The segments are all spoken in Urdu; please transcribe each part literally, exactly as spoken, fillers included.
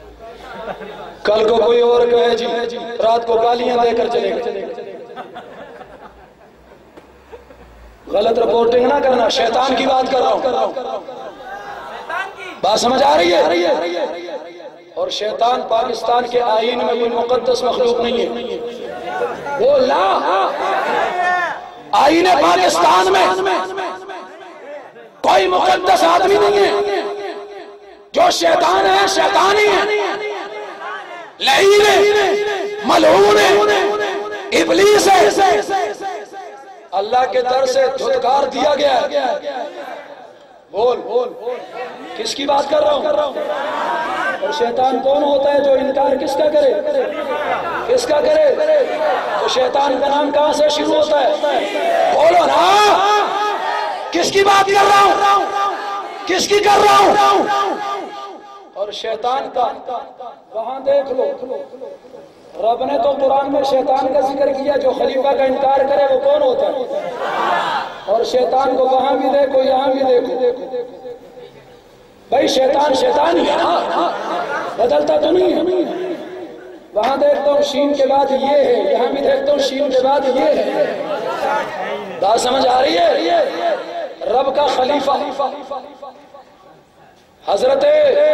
کل کو کوئی اور کہے جی رات کو گالیاں دے کر چلے گئے. غلط رپورٹنگ نہ کرنا، شیطان کی بات کر رہا ہوں. بات سمجھ آ رہی ہے؟ اور شیطان پاکستان کے آئین میں کوئی مقدس مخلوق نہیں ہے. وہ لا آئین پاکستان میں کوئی مقدس آدمی نہیں ہے. جو شیطان ہے شیطان ہی ہے، لعین ہے، ملعون ہے، ابلیس ہے، اللہ کے در سے دھتکار دیا گیا ہے. بول کس کی بات کر رہا ہوں؟ اور شیطان کون ہوتا ہے جو انکار کس کا کرے؟ کس کا کرے؟ تو شیطان کا نام کہاں سے شروع ہوتا ہے؟ بولو نا، کس کی بات کر رہا ہوں؟ کس کی کر رہا ہوں؟ اور شیطان کا وہاں دیکھ لو، رب نے تو قرآن میں شیطان کا ذکر کیا. جو خلیفہ کا انکار کرے وہ کون ہوتا ہے؟ اور شیطان کو وہاں بھی دیکھو یہاں بھی دیکھو. بھائی شیطان شیطان ہی ہے نا، بدلتا تو نہیں ہے. وہاں دیکھتا ہوں شین کے بعد یہ ہے، یہاں بھی دیکھتا ہوں شین کے بعد یہ ہے. بات سمجھ آ رہی ہے؟ رب کا خلیفہ حضرت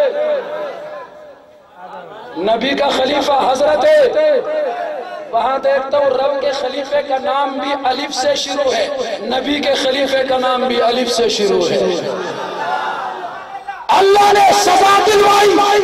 نبی کا خلیفہ حضرت، وہاں دیکھتا ہوں رب کے خلیفے کا نام بھی الف سے شروع ہے، نبی کے خلیفے کا نام بھی الف سے شروع ہے. اللہ نے سزا دلوائی،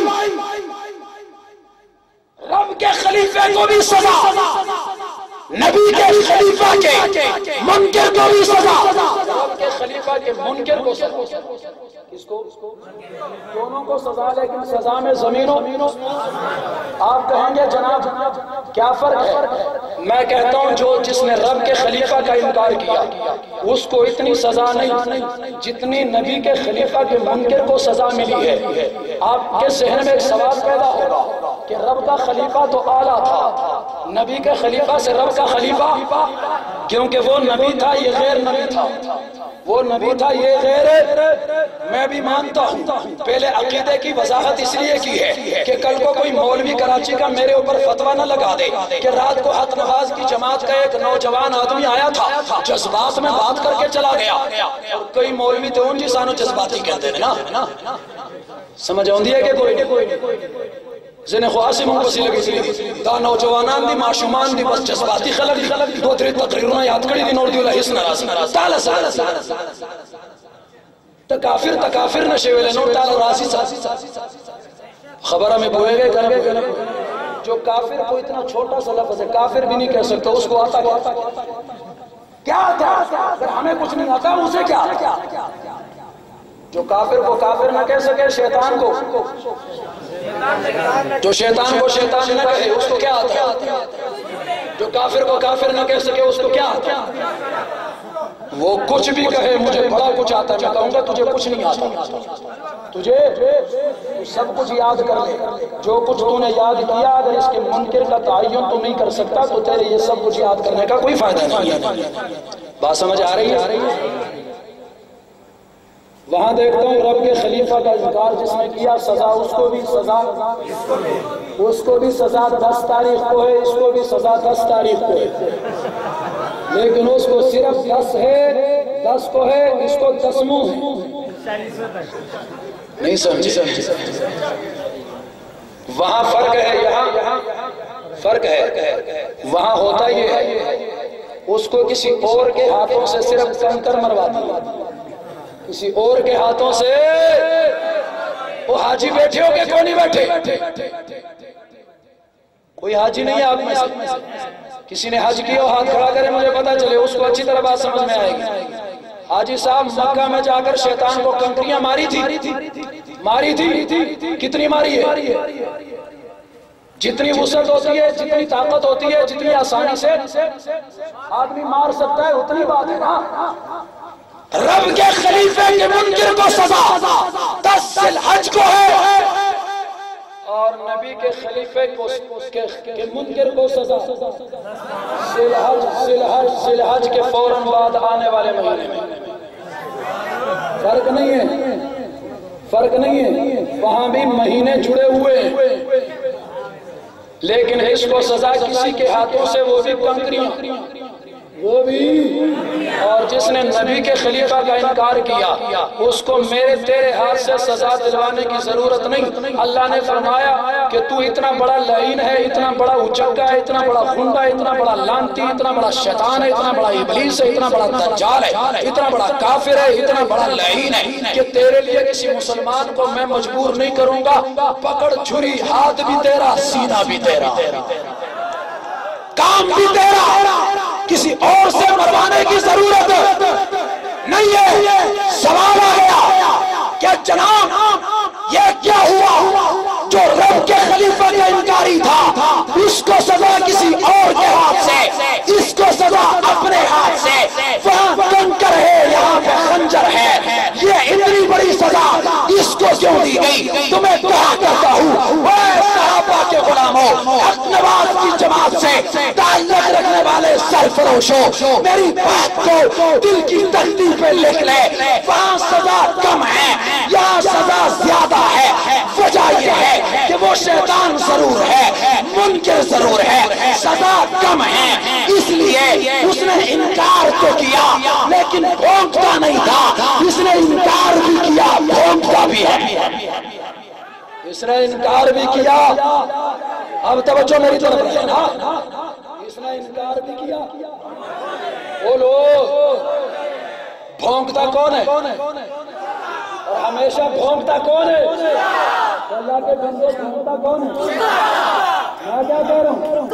رب کے خلیفے کو بھی سزا، نبی کے خلیفہ کے منکر کو بھی سزا، رب کے خلیفہ کے منکر کو سزا. کس کو؟ دونوں کو سزا، لیکن سزا میں زمینوں. آپ کہیں گے جناب کیا فرق ہے؟ میں کہتا ہوں جو جس نے رب کے خلیفہ کا انکار کیا اس کو اتنی سزا نہیں جتنی نبی کے خلیفہ کے منکر کو سزا ملی ہے. آپ کے ذہن میں ایک سوال پیدا ہوگا کہ رب کا خلیفہ تو اعلیٰ تھا، نبی کے خلیفہ سے رب کا خلیفہ، کیونکہ وہ نبی تھا یہ غیر نبی تھا، وہ نبی تھا یہ غیر. میں بھی مانتا ہوں، پہلے عقیدے کی وضاحت اس لیے کی ہے کہ کل کو کوئی مولوی کراچی کا میرے اوپر فتویٰ نہ لگا دے کہ رات کو حق نواز کی جماعت کا ایک نوجوان آدمی آیا تھا، جذبات میں بات کر کے چلا گیا. اور کئی مولوی تو ان جی سانو جذباتی کہتے ہیں نا. سمجھ آؤندی ہے کہ کوئی نہیں؟ زنے خواسی ممکسی لگی سی دا نوجوانان دی معشومان دی بس جذباتی خلق دی دو تری تقریرنا یاد کری دی نور دیولا حس نراسی تالا سا تکافر تکافر نشے ویلے نور تالا راسی سا. خبر ہمیں بوئے گئے کر گئے جو کافر کو اتنا چھوٹا سا لفظ ہے کافر بھی نہیں کہہ سکتا، اس کو آتا کیا کیا اگر ہمیں کچھ نہیں آتا اسے کیا؟ جو کافر کو کافر نہ کہہ سکے شیطان کو، جو شیطان کو شیطان نہ کہے اس کو کیا آتا ہے؟ جو کافر کو کافر نہ کہہ سکے اس کو کیا آتا ہے؟ وہ کچھ بھی کہے مجھے بڑا کچھ آتا ہے، میں کہوں گا تجھے کچھ نہیں آتا، تجھے سب کچھ یاد کر لے. جو کچھ تو نے یاد کیا اگر اس کے منکر کا تعین تو نہیں کر سکتا تو تیرے یہ سب کچھ یاد کرنے کا کوئی فائدہ نہیں ہے. بات سمجھ آ رہی ہے؟ وہاں دیکھتا ہوں رب کے خلیفہ کا انکار جس نے کیا سزا اس کو بھی سزا، اس کو بھی سزا دس تاریخ کو ہے، اس کو بھی سزا دس تاریخ کو ہے، لیکن اس کو صرف دس ہے، دس کو ہے، اس کو دسموں ہے. نہیں سمجھے؟ وہاں فرق ہے، یہاں فرق ہے. وہاں ہوتا یہ ہے اس کو کسی اور کے ہاتھوں سے صرف کنکر مروا دیا، کسی اور کے ہاتھوں سے. وہ حاجی بیٹھے ہو کہ کون نہیں بیٹھے؟ کوئی حاجی نہیں ہے آپ میں سے؟ کسی نے حج کیا ہاتھ کھڑا کرے مجھے پتا چلے، اس کو اچھی طرح بات سمجھ میں آئے گی. حاجی صاحب مکہ میں جا کر شیطان کو کنکریاں ماری تھی، ماری تھی، کتنی ماری ہے؟ جتنی وسعت ہوتی ہے، جتنی طاقت ہوتی ہے، جتنی آسانی سے آدمی مار سکتا ہے اتنی بات ہے نا. رب کے خلیفے کے منکر کو سزا دس ذی الحج کو ہے اور نبی کے خلیفے کو کے منکر کو سزا ذی الحج ذی الحج ذی الحج کے فوراً بعد آنے والے مہینے میں. فرق نہیں ہے، فرق نہیں ہے. وہاں بھی مہینے جڑے ہوئے ہیں. لیکن اس کو سزا کسی کے ہاتھوں سے، وہ بھی کنکریاں، وہ بھی، اور جس نے نبی کے خلیفہ کا انکار کیا اس کو میرے تیرے ہاتھ سے سزا دلوانے کی ضرورت نہیں۔ اللہ نے فرمایا کہ تو اتنا بڑا لعین ہے، اتنا بڑا اچکا ہے، اتنا بڑا خنڈا ہے، اتنا بڑا لانتی، اتنا بڑا شیطان ہے، اتنا بڑا ابلیس ہے، اتنا بڑا دجال ہے، اتنا بڑا کافر ہے، اتنا بڑا لعین ہے کہ تیرے لیے کسی مسلمان کو میں مجبور نہیں کروں گا۔ پکڑ چھری، ہاتھ بھی تیرا، سینہ بھی تیرا، کام بھی تیرا، کسی اور سے مروانے کی ضرورت نہیں ہے۔ سوال آیا کہ جناب یہ کیا ہوا؟ جو رب کے خلیفہ کا انکاری تھا اس کو سزا کسی اور کے ہاتھ سے، اس کو سزا اپنے ہاتھ سے، وہاں کنکر ہے، یہاں پہ خنجر ہے، یہ اتنی بڑی سزا اس کو کیوں دی گئی؟ تمہیں کہا کرتا ہوں اے صحابہ کے غلاموں، حق نواز کی جماعت سے تعلق رکھنے والے سرفروشوں، میری بات کو دل کی تختی پہ لکھ لے، وہاں سزا کم ہے، یہاں سزا زیادہ ہے۔ وجہ یہ ہے کہ وہ شیطان ضرور ہے، منکر ضرور ہے، سزا کم ہے، اس لیے اس نے انکار تو کیا لیکن بھونکتا نہیں تھا، اس نے انکار بھی کیا، بھونکتا بھی ہے، اس نے انکار بھی کیا۔ اب توجہ میری طرف ہے نا، اس نے انکار بھی کیا۔ بولو بھونکتا کون ہے اور ہمیشہ بھونکتا کون ہے؟ اللہ کے بندے بھونکتا کون ہے؟ میں کیا کہہ رہا ہوں؟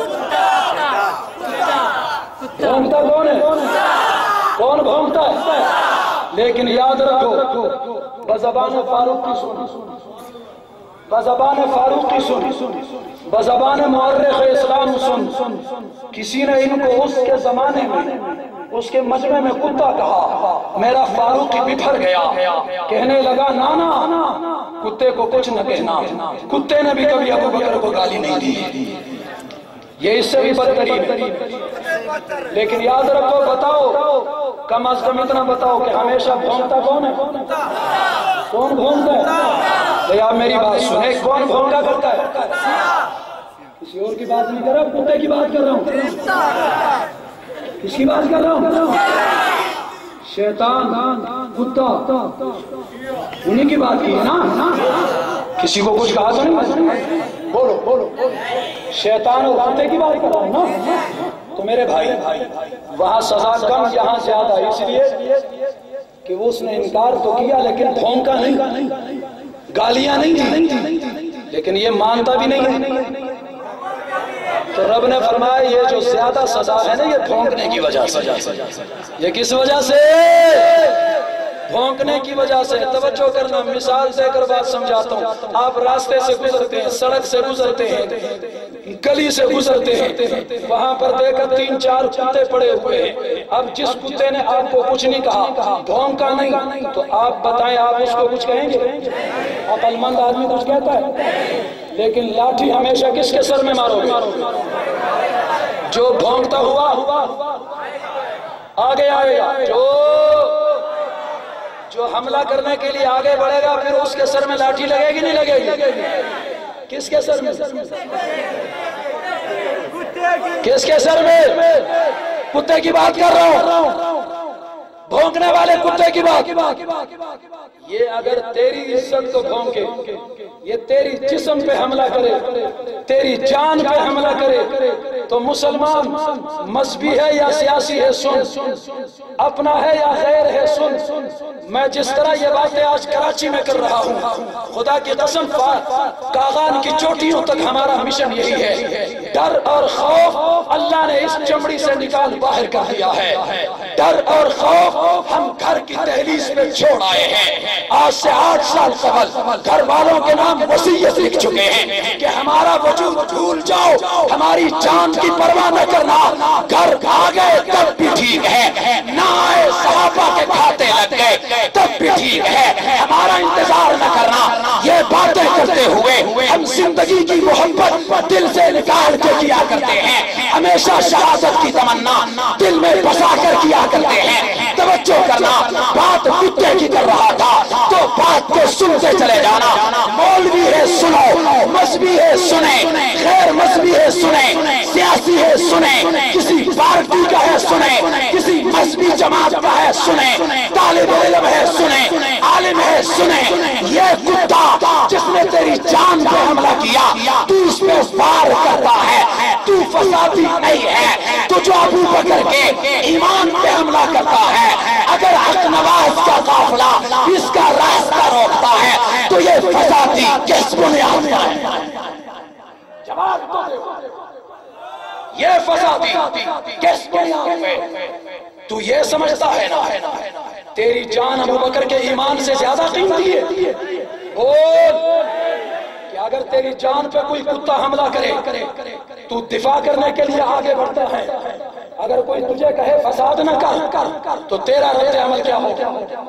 بھونکتا کون ہے؟ کون بھونکتا ہے؟ لیکن یاد رکھو، بزبان فاروق کی سنی، بزبان فاروق کی سنی، بزبان مورخ اسلام سن، کسی نے ان کو اس کے زمانے میں اس کے مجمع میں کتا کہا، میرا فاروقی بپھر گیا، کہنے لگا نانا کتے کو کچھ نہ کہنا، کتے نے بھی کبھی ابو بکر کو گالی نہیں دی، یہ اس سے بھی بدترین ہے۔ لیکن یاد رکھو، بتاؤ کم از کم اتنا بتاؤ کہ ہمیشہ بھونکتا کون ہے؟ کون بھونکتا ہے؟ یا میری بات سنے، کون بھونکا کرتا ہے؟ کسی اور کی بات نہیں کر رہا، کتے کی بات کر رہا ہوں۔ کس کی بات کر رہا ہوں؟ شیطان، کتا، انہی کی بات کی ہے نا؟ کسی کو کچھ کہا تو نہیں؟ بولو بولو، شیطان اور کتے کی بات کر رہا ہوں نا؟ تو میرے بھائی وہاں سزا کم، یہاں زیادہ، اس لیے کہ وہ اس نے انکار تو کیا لیکن بھونکا نہیں، گالیاں نہیں دی، لیکن یہ مانتا بھی نہیں ہے۔ تو رب نے فرمایا یہ جو زیادہ سزا ہے نا، یہ بھونکنے کی وجہ سے۔ یہ کس وجہ سے؟ بھونکنے کی وجہ سے۔ توجہ کرنا، مثال دے کر بات سمجھاتا ہوں۔ آپ راستے سے گزرتے ہیں، سڑک سے گزرتے ہیں، گلی سے گزرتے ہیں، وہاں پر دیکھا تین چار کتے پڑے ہوئے ہیں۔ اب جس کتے نے آپ کو کچھ نہیں کہا، بھونکا نہیں، تو آپ بتائیں آپ اس کو کچھ کہیں گے؟ عقل مند آدمی کچھ کہتا ہے؟ لیکن لاٹھی ہمیشہ کس کے سر میں مارو گے؟ جو بھونکتا ہوا آگے آئے گا، جو جو حملہ کرنے کے لیے آگے بڑھے گا، پھر اس کے سر میں لاٹھی لگے گی نہیں لگے گی؟ کس کے سر میں؟ کس کے سر میں؟ کتے کی بات کر رہا ہوں، بھونکنے والے کتے کی بات۔ یہ اگر تیری عزت کو بھونکے، یہ تیری جسم پہ حملہ کرے، تیری جان پہ حملہ کرے، تو مسلمان مذہبی ہے یا سیاسی ہے سن، اپنا ہے یا غیر ہے سن۔ میں جس طرح یہ باتیں آج کراچی میں کر رہا ہوں، خدا کی قسم کاغان کی چوٹیوں تک ہمارا مشن یہی ہے۔ ڈر اور خوف اللہ نے اس چمڑی سے نکال باہر کر دیا ہے۔ ڈر اور خوف ہم گھر کی دہلیز پہ چھوڑ آئے ہیں۔ آج سے آٹھ سال قبل گھر والوں کے نام وصیت لکھ چکے ہیں کہ ہمارا وجود بھول جاؤ، ہماری جان کی پرواہ نہ کرنا، گھر آ گئے تب بھی ٹھیک ہے، نہ آئے صحابہ کے کھاتے لگ گئے تب بھی ٹھیک ہے، ہمارا انتظار نہ کرنا۔ یہ باتیں کرتے ہوئے ہم زندگی کی محبت دل سے نکال کے کیا کرتے ہیں، ہمیشہ شہادت کی تمنا دل میں بسا کر کیا کرتے ہیں۔ توجہ کرنا، بات کتے کی کر رہا تھا تو بات کو سنتے چلے جانا۔ مولوی ہے سنو، مذہبی ہے سنیں، غیر مذہبی ہے سنیں، سیاسی ہے سنیں، کسی پارٹی کا ہے سنیں، کسی مذہبی جماعت کا ہے سنیں، طالب علم ہے سنیں، عالم ہے سنیں، یہ کتا جس نے تیری جان پہ حملہ کیا تو اس پہ وار کرتا ہے، تو فسادی نہیں ہے، تو جو ابو بکر کے ایمان پہ حملہ کرتا ہے، اگر حق نواز کا قافلہ اس کا راستہ روکتا ہے تو یہ فسادی کس بنیاد پر ہے؟ جواب تو دو، یہ فسادی کس بنیاد پہ؟ تو یہ سمجھتا ہے نا تیری جان ابو بکر کے ایمان سے زیادہ قیمتی ہے؟ بول کہ اگر تیری جان پہ کوئی کتا حملہ کرے تو دفاع کرنے کے لیے آگے بڑھتا ہے، اگر کوئی تجھے کہے فساد نہ کر تو تیرا رد عمل کیا ہوگا؟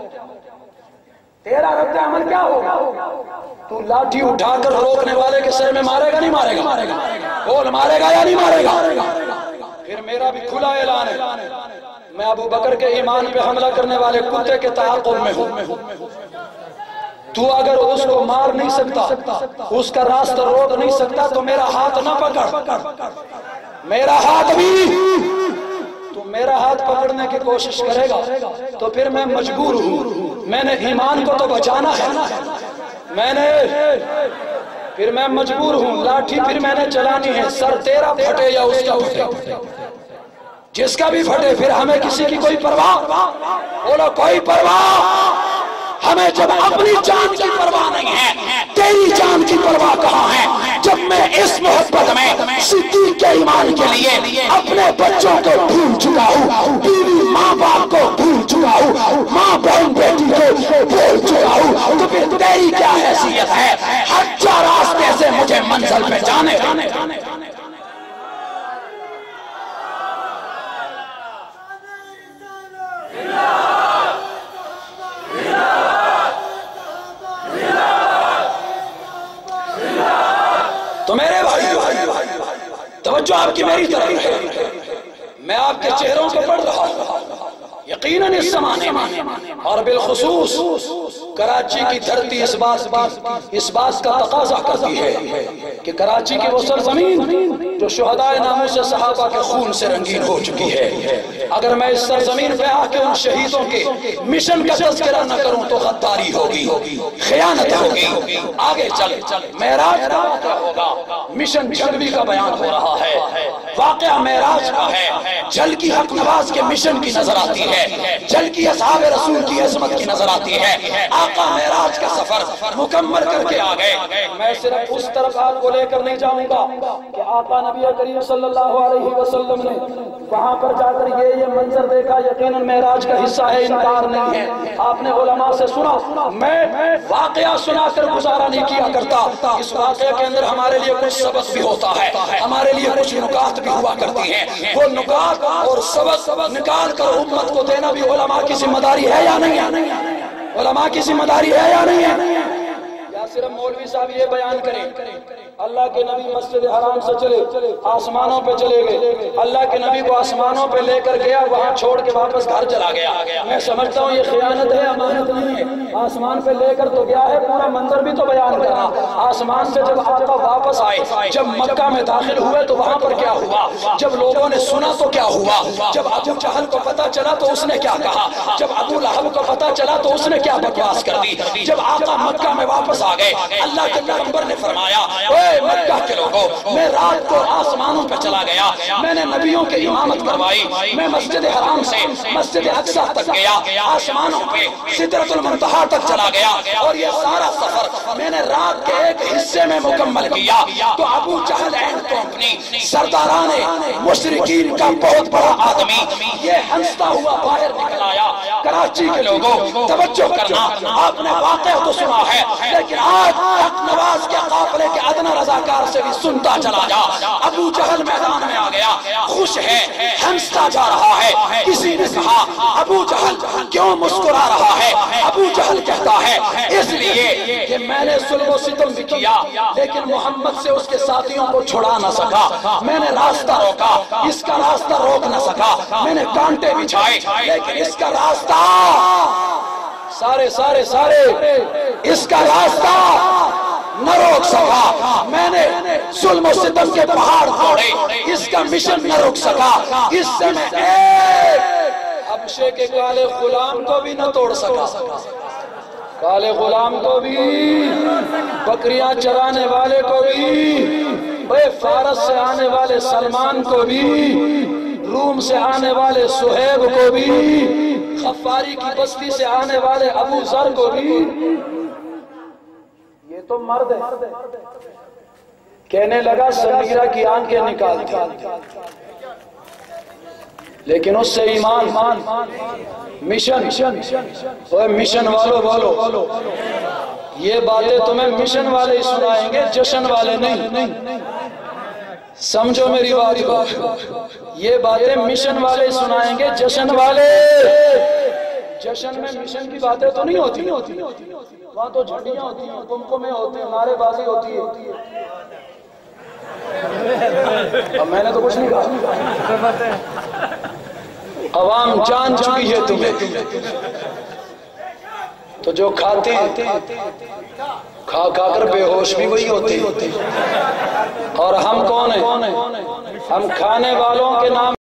تیرا رد عمل کیا ہوگا؟ تو لاٹھی اٹھا کر روکنے والے کے سر میں مارے گا نہیں مارے گا؟ بول مارے گا یا نہیں مارے گا؟ پھر میرا بھی کھلا اعلان ہے، میں ابو بکر کے ایمان پہ حملہ کرنے والے کتے کے تعاقب میں ہوں۔ تو اگر اس کو مار نہیں سکتا، اس کا راستہ روک نہیں سکتا تو میرا ہاتھ نہ پکڑ، میرا ہاتھ بھی تو میرا ہاتھ پکڑنے کی کوشش کرے گا تو پھر میں مجبور ہوں، میں نے ایمان کو تو بچانا ہے، میں نے پھر میں مجبور ہوں، لاٹھی پھر میں نے چلانی ہے، سر تیرا پھٹے یا اس کا پھٹے، جس کا بھی پھٹے، پھر ہمیں کسی کی کوئی پرواہ، بولو کوئی پرواہ، ہمیں جب اپنی جان کی پرواہ نہیں ہے، تیری جان کی پرواہ کہاں ہے؟ جب میں اس محبت میں صدیق کے ایمان کے لیے اپنے بچوں کو بھول چکا ہوں، بیوی ماں باپ کو بھول چکا ہوں، ماں بہن بیٹی کو بھول چکا ہوں، تو پھر تیری کیا حیثیت ہے ہر راستے سے مجھے منزل پہ جانے جانے جانے تو میرے بھائی توجہ آپ کی میری طرف ہے، میں آپ کے چہروں کو پڑھ رہا ہوں، یقیناً اس زمانے میں اور بالخصوص کراچی کی دھرتی اس بات اس بات کا تقاضا کرتی ہے کہ کراچی کی وہ سرزمین جو شہدائے ناموس صحابہ کے خون سے رنگین ہو چکی ہے، اگر میں اس سرزمین پہ آ کے ان شہیدوں کے مشن کا تذکرہ نہ کروں تو غداری ہوگی، خیانت ہوگی۔ آگے چل، معراج کا واقعہ ہوگا، مشن جھلوی کا بیان ہو رہا ہے، واقعہ معراج کا ہے، جل کی حق نواز کے مشن کی نظر آتی ہے، جل کی اصحاب رسول کی عظمت کی نظر آتی ہے، آقا معراج کا سفر مکمل کر کے آ گئے۔ میں صرف اس طرف آپ کو لے کر نہیں جاؤں گا کہ آقا نبی کریم صلی اللہ علیہ وسلم نے وہاں پر جا کر یہ یہ منظر دیکھا، یقیناً معراج کا حصہ ہے، انکار نہیں ہے، آپ نے علماء سے سنا، میں واقعہ سنا کر گزارا نہیں کیا کرتا، اس واقعے کے اندر ہمارے لیے کچھ سبق بھی ہوتا ہے، ہمارے لیے کچھ نکات بھی ہوا کرتی ہیں، وہ نکات اور سبق نکال کر امت کو دینا بھی علماء کی ذمہ داری ہے یا نہیں ہے؟ علماء کی ذمہ داری ہے یا نہیں ہے؟ یا صرف مولوی صاحب یہ بیان کریں اللہ کے نبی مسجد حرام سے چلے آسمانوں پہ چلے گئے، اللہ کے نبی کو آسمانوں پہ لے کر گیا، وہاں چھوڑ کے واپس گھر چلا گیا؟ میں سمجھتا ہوں یہ خیانت ہے، امانت نہیں ہے، آسمان پہ لے کر تو گیا ہے، پورا منظر بھی تو بیان کرنا، آسمان سے جب آقا واپس آئے، جب مکہ میں داخل ہوئے تو وہاں پر کیا ہوا، جب لوگوں نے سنا تو کیا ہوا، جب ابو جہل کو پتا چلا تو اس نے کیا کہا، جب ابو لہب کو پتا چلا تو اس نے کیا بکواس کر دی، جب آقا مکہ میں واپس آ گئے اللہ کے پیغمبر نے فرمایا اے مکہ کے لوگوں، میں رات کو آسمانوں پہ چلا گیا، میں نے نبیوں کے امامت کروائی، میں مسجد حرام سے مسجد اقصی تک گیا، آسمانوں پہ سدرۃ المنتہا تک چلا گیا، اور یہ سارا سفر میں نے رات کے ایک حصے میں مکمل کیا۔ تو ابو جہل اینڈ کمپنی سرداران مشرکین کا بہت بڑا آدمی یہ ہنستا ہوا باہر نکل آیا۔ کراچی کے لوگوں توجہ کرنا، آپ نے واقعہ تو سنا ہے لیکن آج حق نواز کے قافلے کے ادنا رضاکار سے بھی سنتا چلا جا، ابو جہل میدان میں آ گیا، خوش ہے، ہنستا جا رہا ہے۔ کسی نے کہا ابو جہل کیوں مسکرا رہا ہے؟ ابو جہل کہتا ہے اس لیے کہ میں نے ظلم و ستم بھی کیا لیکن محمد سے اس کے ساتھیوں کو چھڑا نہ سکا، میں نے راستہ روکا، اس کا راستہ روک نہ سکا، میں نے کانٹے بچھائے لیکن اس کا راستہ سارے سارے سارے اس کا راستہ نہ روک سکا، میں نے ظلم و ستم کے پہاڑ توڑے، اس کا مشن نہ رک سکا، اس سے میں ایک حبشے کے کالے غلام کو بھی نہ توڑ سکا، کالے غلام کو بھی، بکریاں چرانے والے کو بھی، بے فارس سے آنے والے سلمان کو بھی، روم سے آنے والے سہیب کو بھی، غفاری کی بستی سے آنے والے ابو ذر کو بھی۔ یہ تو مرد ہے۔ کہنے لگا سمیرہ کی آنکھیں نکال دی، لیکن اس سے ایمان، مشن، اوہ مشن والو بولو، یہ باتیں تمہیں مشن والے ہی سنائیں گے، جشن والے نہیں۔ سمجھو میری بات کو، یہ باتیں مشن والے سنائیں گے، جشن والے۔ جشن میں مشن کی باتیں تو نہیں ہوتی، وہاں تو جھنڈیاں ہوتی ہیں، کمکمے ہوتے ہیں، نعرے بازی ہوتی ہے۔ اب میں نے تو کچھ نہیں کہا، عوام جان چکی ہے تمہیں، تو جو کھاتے ہیں کھا کھا کر بے ہوش بھی وہی ہوتے ہیں، اور ہم کون ہیں؟ ہم کھانے والوں کے نام